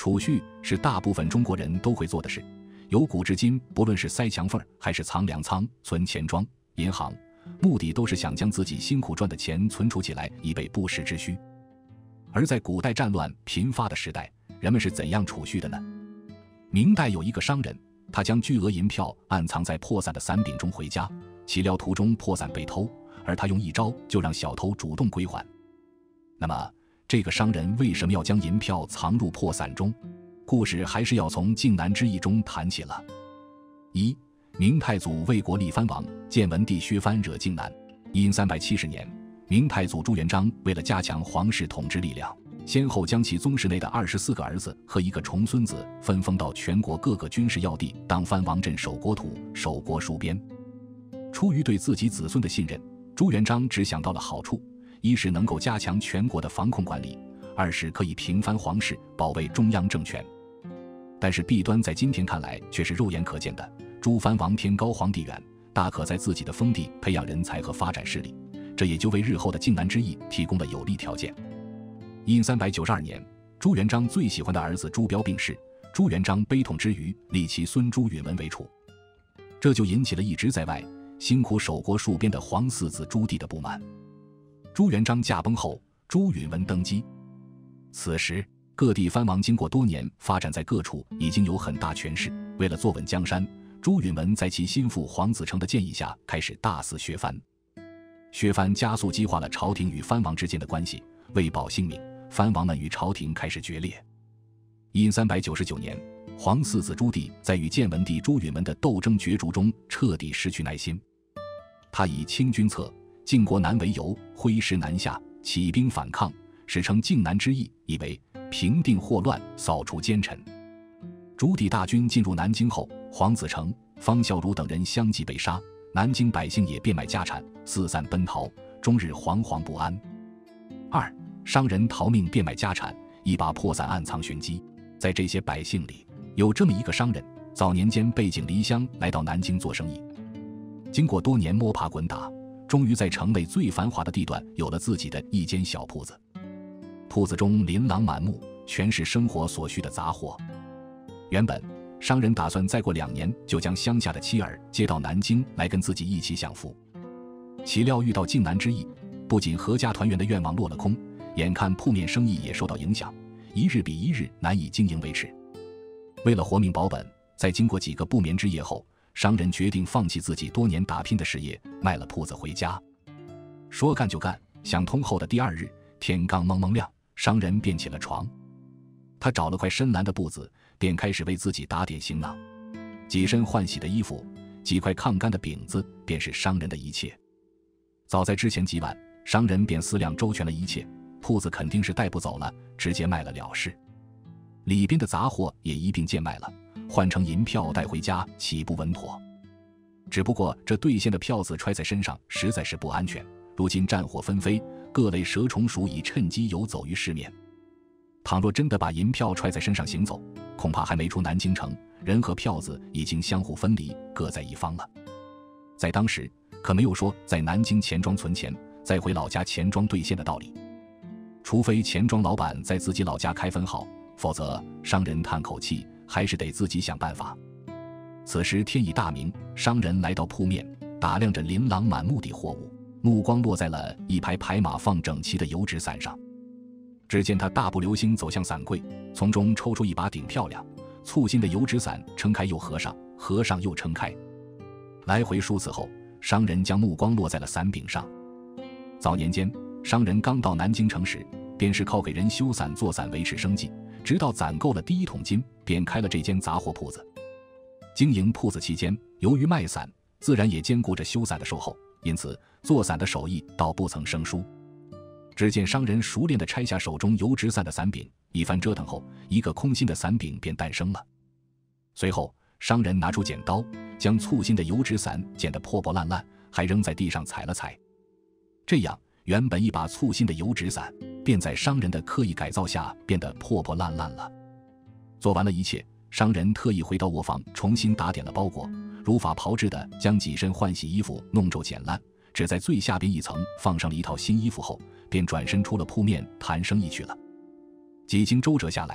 储蓄是大部分中国人都会做的事，由古至今，不论是塞墙缝还是藏粮仓、存钱庄、银行，目的都是想将自己辛苦赚的钱存储起来，以备不时之需。而在古代战乱频发的时代，人们是怎样储蓄的呢？明代有一个商人，他将巨额银票暗藏在破散的伞柄中回家，岂料途中破伞被偷，而他用一招就让小偷主动归还。那么这个商人为什么要将银票藏入破伞中？故事还是要从靖难之役中谈起了。一、明太祖魏国立藩王建文帝削藩惹靖难。因370年，明太祖朱元璋为了加强皇室统治力量，先后将其宗室内的24个儿子和一个重孙子分封到全国各个军事要地当藩王镇守国土、守国戍边。出于对自己子孙的信任，朱元璋只想到了好处，一是能够加强全国的防控管理，二是可以平藩皇室，保卫中央政权。但是弊端在今天看来却是肉眼可见的，朱藩王天高皇帝远，大可在自己的封地培养人才和发展势力，这也就为日后的靖难之役提供了有利条件。因392年，朱元璋最喜欢的儿子朱标病逝，朱元璋悲痛之余，立其孙朱允文为储，这就引起了一直在外辛苦守国戍边的皇四子朱棣的不满。朱元璋驾崩后，朱允文登基。此时各地藩王经过多年发展，在各处已经有很大权势，为了坐稳江山，朱允文在其心腹黄子成的建议下，开始大肆削藩。削藩加速激化了朝廷与藩王之间的关系，为保性命，藩王们与朝廷开始决裂。因399年，皇四子朱棣在与建文帝朱允文的斗争角逐中彻底失去耐心，他以清君侧、靖国难为由，挥师南下，起兵反抗，史称靖难之役，意为平定祸乱，扫除奸臣。朱棣大军进入南京后，黄子成、方孝孺等人相继被杀，南京百姓也变卖家产，四散奔逃，终日惶惶不安。二、商人逃命变卖家产，一把破伞暗藏玄机。在这些百姓里，有这么一个商人，早年间背井离乡来到南京做生意，经过多年摸爬滚打，终于在城内最繁华的地段有了自己的一间小铺子。铺子中琳琅满目，全是生活所需的杂货。原本商人打算再过2年就将乡下的妻儿接到南京来跟自己一起享福，岂料遇到靖难之役，不仅阖家团圆的愿望落了空，眼看铺面生意也受到影响，一日比一日难以经营维持。为了活命保本，在经过几个不眠之夜后，商人决定放弃自己多年打拼的事业，卖了铺子回家。说干就干，想通后的第2日，天刚蒙蒙亮，商人便起了床。他找了块深蓝的布子，便开始为自己打点行囊。几身换洗的衣服，几块炕干的饼子，便是商人的一切。早在之前几晚，商人便思量周全了一切，铺子肯定是带不走了，直接卖了了事。里边的杂货也一并贱卖了，换成银票带回家，岂不稳妥？只不过这兑现的票子揣在身上实在是不安全，如今战火纷飞，各类蛇虫鼠蚁趁机游走于市面。倘若真的把银票揣在身上行走，恐怕还没出南京城，人和票子已经相互分离，各在一方了。在当时可没有说在南京钱庄存钱，再回老家钱庄兑现的道理，除非钱庄老板在自己老家开分号，否则商人叹口气，还是得自己想办法。此时天已大明，商人来到铺面，打量着琳琅满目的货物，目光落在了一排排码放整齐的油纸伞上。只见他大步流星走向伞柜，从中抽出一把顶漂亮簇新的油纸伞，撑开又合上，合上又撑开，来回数次后，商人将目光落在了伞柄上。早年间，商人刚到南京城时，便是靠给人修伞做伞维持生计，直到攒够了第1桶金，便开了这间杂货铺子。经营铺子期间，由于卖伞，自然也兼顾着修伞的售后，因此做伞的手艺倒不曾生疏。只见商人熟练地拆下手中油纸伞的伞柄，一番折腾后，一个空心的伞柄便诞生了。随后商人拿出剪刀，将簇新的油纸伞剪得破破烂烂，还扔在地上踩了踩。这样原本一把簇新的油纸伞，便在商人的刻意改造下变得破破烂烂了。做完了一切，商人特意回到卧房，重新打点了包裹，如法炮制地将几身换洗衣服弄皱剪烂，只在最下边一层放上了一套新衣服后，便转身出了铺面谈生意去了。几经周折下来，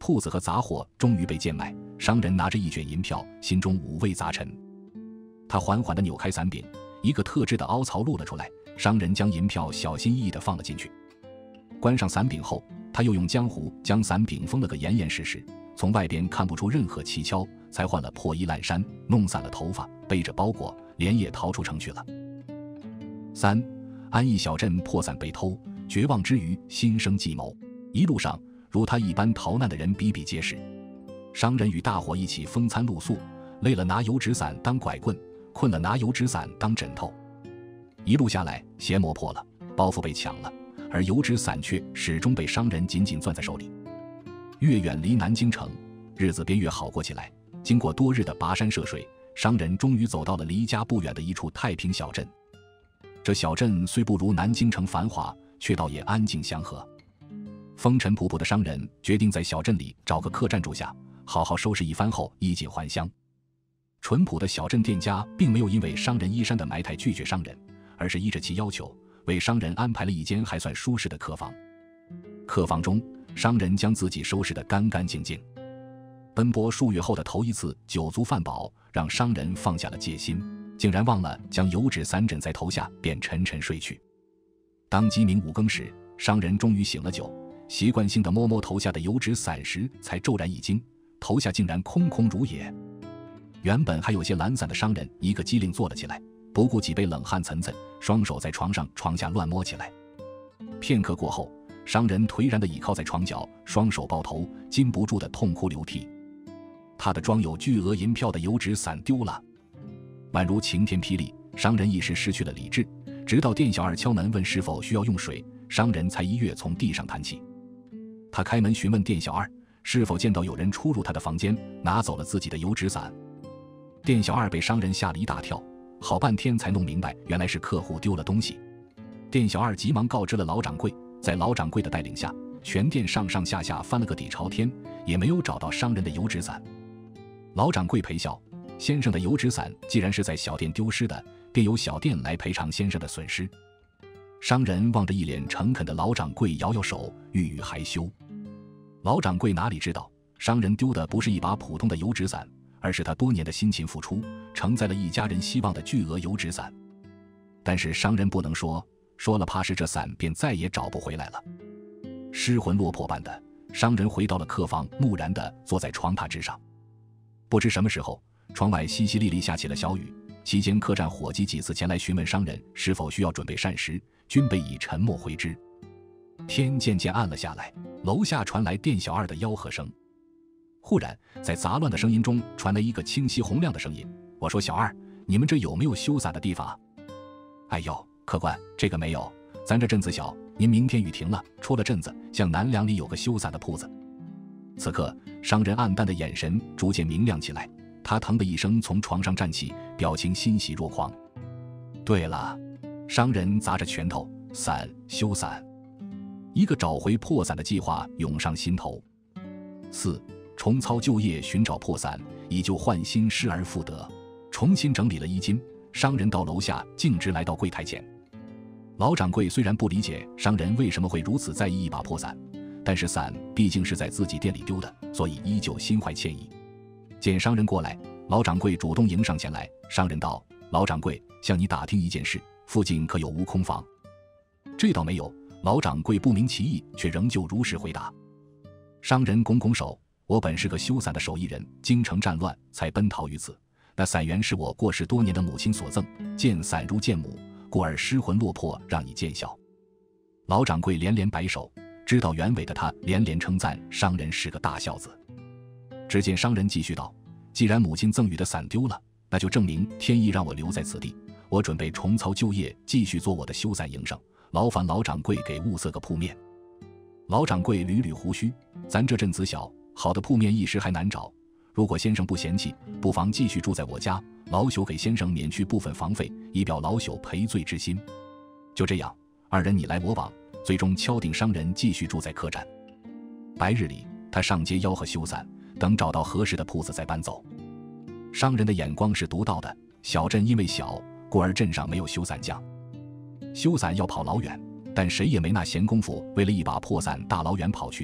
铺子和杂货终于被贱卖，商人拿着一卷银票，心中五味杂陈。他缓缓地扭开伞柄，一个特制的凹槽露了出来，商人将银票小心翼翼地放了进去。关上伞柄后，他又用浆糊将伞柄封了个严严实实，从外边看不出任何蹊跷，才换了破衣烂衫，弄散了头发，背着包裹连夜逃出城去了。3. 安邑小镇破伞被偷，绝望之余心生计谋。一路上如他一般逃难的人比比皆是，商人与大伙一起风餐露宿，累了拿油纸伞当拐棍，困了拿油纸伞当枕头。一路下来，鞋磨破了，包袱被抢了，而油纸伞却始终被商人紧紧攥在手里。越远离南京城，日子便越好过起来。经过多日的跋山涉水，商人终于走到了离家不远的一处太平小镇。这小镇虽不如南京城繁华，却倒也安静祥和。风尘仆仆的商人决定在小镇里找个客栈住下，好好收拾一番后衣锦还乡。淳朴的小镇店家并没有因为商人衣衫的埋汰拒绝商人，而是依着其要求为商人安排了一间还算舒适的客房。客房中，商人将自己收拾得干干净净。奔波数月后的头一次酒足饭饱，让商人放下了戒心，竟然忘了将油纸伞枕在头下，便沉沉睡去。当鸡鸣5更时，商人终于醒了酒，习惯性地摸摸头下的油纸伞时，才骤然一惊，头下竟然空空如也。原本还有些懒散的商人一个机灵坐了起来，不顾几杯冷汗涔涔，双手在床下乱摸起来。片刻过后，商人颓然地倚靠在床角，双手抱头，禁不住地痛哭流涕。他的装有巨额银票的油纸伞丢了。宛如晴天霹雳，商人一时失去了理智，直到店小二敲门问是否需要用水，商人才一跃从地上弹起。他开门询问店小二是否见到有人出入他的房间，拿走了自己的油纸伞。店小二被商人吓了一大跳，好半天才弄明白原来是客户丢了东西。店小二急忙告知了老掌柜，在老掌柜的带领下，全店上上下下翻了个底朝天，也没有找到商人的油纸伞。老掌柜陪笑，先生的油纸伞既然是在小店丢失的，便由小店来赔偿先生的损失。商人望着一脸诚恳的老掌柜摇摇手，欲语还休。老掌柜哪里知道，商人丢的不是一把普通的油纸伞，而是他多年的辛勤付出，承载了一家人希望的巨额油纸伞。但是商人不能说，说了怕是这伞便再也找不回来了。失魂落魄般的，商人回到了客房，木然地坐在床榻之上。不知什么时候，窗外淅淅沥沥下起了小雨，期间客栈伙计几次前来询问商人是否需要准备膳食，均被以沉默回之。天渐渐暗了下来，楼下传来店小二的吆喝声。忽然在杂乱的声音中传来一个清晰洪亮的声音，我说小二，你们这有没有修伞的地方啊？哎呦，客官，这个没有，咱这镇子小，您明天雨停了，出了镇子，向南梁里有个修伞的铺子。此刻商人暗淡的眼神逐渐明亮起来，他腾的一声从床上站起，表情欣喜若狂。对了，商人砸着拳头，伞，修伞，一个找回破伞的计划涌上心头。4. 重操旧业寻找破伞，以旧换新，失而复得。重新整理了衣襟，商人到楼下径直来到柜台前。老掌柜虽然不理解商人为什么会如此在意一把破伞，但是伞毕竟是在自己店里丢的，所以依旧心怀歉意。见商人过来，老掌柜主动迎上前来。商人道：老掌柜，向你打听一件事，附近可有无空房？这倒没有。老掌柜不明其意，却仍旧如实回答。商人拱拱手，我本是个修伞的手艺人，京城战乱才奔逃于此，那伞源是我过世多年的母亲所赠，见伞如见母，故而失魂落魄，让你见笑。老掌柜连连摆手，知道原委的他连连称赞商人是个大孝子。只见商人继续道：既然母亲赠予的伞丢了，那就证明天意让我留在此地，我准备重操旧业，继续做我的修伞营生，劳烦老掌柜给物色个铺面。老掌柜捋捋胡须，咱这镇子小，好的铺面一时还难找，如果先生不嫌弃，不妨继续住在我家，老朽给先生免去部分房费，以表老朽赔罪之心。就这样，二人你来我往，最终敲定商人继续住在客栈。白日里他上街吆喝修伞，等找到合适的铺子再搬走。商人的眼光是独到的，小镇因为小，故而镇上没有修伞匠。修伞要跑老远，但谁也没那闲工夫为了一把破伞大老远跑去，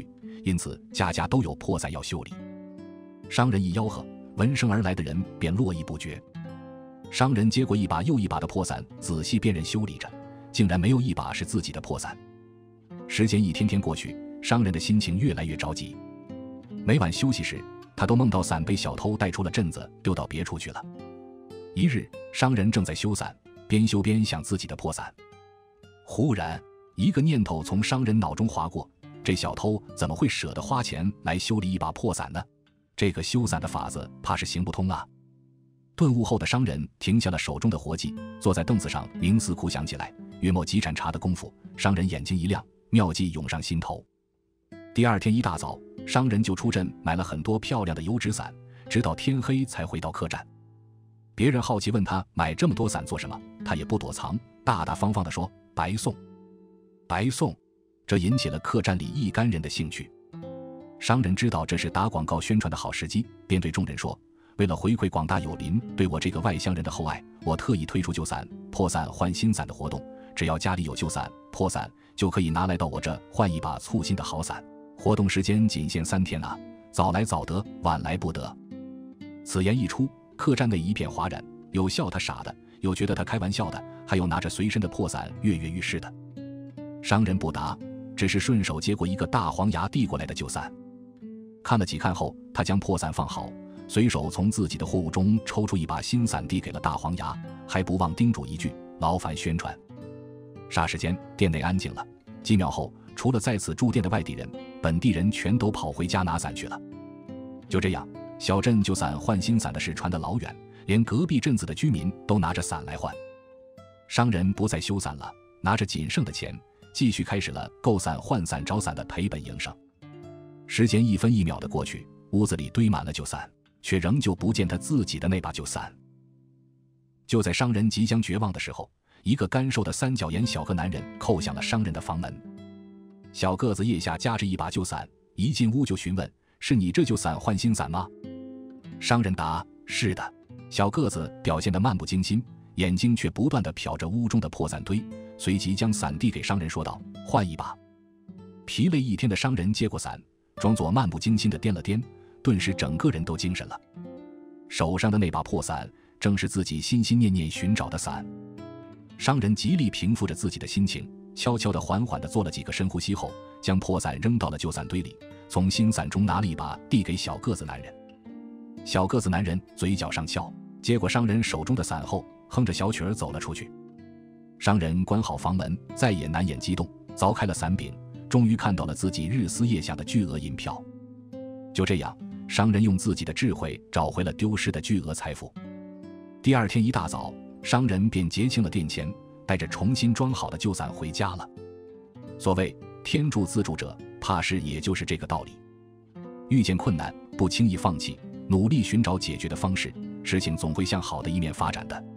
因此家家都有破伞要修理。商人一吆喝，闻声而来的人便络绎不绝。商人接过一把又一把的破伞，仔细辨认修理着，竟然没有一把是自己的破伞。时间一天天过去，商人的心情越来越着急。每晚休息时，他都梦到伞被小偷带出了镇子，丢到别处去了。一日，商人正在修伞，边修边想自己的破伞。忽然，一个念头从商人脑中划过：这小偷怎么会舍得花钱来修理一把破伞呢？这个修伞的法子怕是行不通啊！顿悟后的商人停下了手中的活计，坐在凳子上冥思苦想起来。约莫几盏茶的功夫，商人眼睛一亮，妙计涌上心头。第二天一大早，商人就出镇买了很多漂亮的油纸伞，直到天黑才回到客栈。别人好奇问他买这么多伞做什么，他也不躲藏，大大方方地说：白送。白送，这引起了客栈里一干人的兴趣。商人知道这是打广告宣传的好时机，便对众人说：为了回馈广大友邻对我这个外乡人的厚爱，我特意推出旧伞、破伞换新伞的活动，只要家里有旧伞、破伞，就可以拿来到我这换一把簇新的好伞。活动时间仅限3天啊，早来早得，晚来不得。此言一出，客栈内一片哗然，有笑他傻的，有觉得他开玩笑的，还有拿着随身的破伞跃跃欲试的。商人不答，只是顺手接过一个大黄牙递过来的旧伞。看了几看后，他将破伞放好，随手从自己的货物中抽出一把新伞递给了大黄牙，还不忘叮嘱一句：劳烦宣传。霎时间，店内安静了。几秒后，除了在此住店的外地人，本地人全都跑回家拿伞去了。就这样，小镇旧伞换新伞的事传得老远，连隔壁镇子的居民都拿着伞来换。商人不再修伞了，拿着仅剩的钱，继续开始了购伞换伞找伞的赔本营生。时间一分一秒的过去，屋子里堆满了旧伞，却仍旧不见他自己的那把旧伞。就在商人即将绝望的时候，一个干瘦的三角眼小个男人叩响了商人的房门。小个子腋下夹着一把旧伞，一进屋就询问：是你这旧伞换新伞吗？商人答：是的。小个子表现得漫不经心，眼睛却不断地瞟着屋中的破伞堆，随即将伞递给商人说道：换一把。疲累一天的商人接过伞，装作漫不经心地掂了掂，顿时整个人都精神了。手上的那把破伞正是自己心心念念寻找的伞。商人极力平复着自己的心情，悄悄地缓缓地做了几个深呼吸后，将破伞扔到了旧伞堆里，从新伞中拿了一把递给小个子男人。小个子男人嘴角上翘，接过商人手中的伞后，哼着小曲儿走了出去。商人关好房门，再也难掩激动，凿开了伞柄，终于看到了自己日思夜想的巨额银票。就这样，商人用自己的智慧找回了丢失的巨额财富。第二天一大早，商人便结清了店钱，带着重新装好的旧伞回家了。所谓天助自助者，怕是也就是这个道理。遇见困难，不轻易放弃，努力寻找解决的方式，事情总会向好的一面发展的。